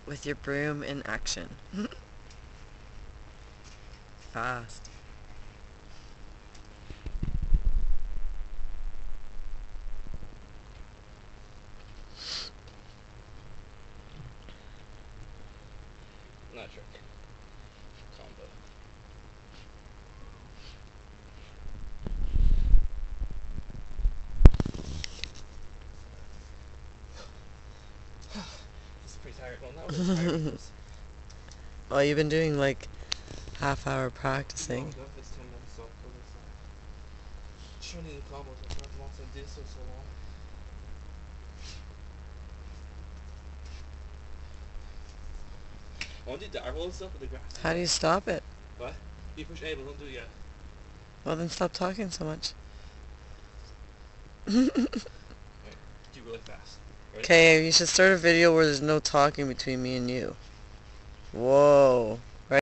with your broom in action. Fast. Not trick. Combo. This is pretty tired. Well, not really tired. Well, you've been doing like half-hour practicing. No, it's 10 minutes, so I'll put this on. Showing you the combos. I tried to watch them do so long. I want to do the eyeball stuff with the grass. How do you stop it? What? You push A, but don't do it yet. Well, then stop talking so much. Alright, do really fast. Ready? Okay, you should start a video where there's no talking between me and you. Whoa.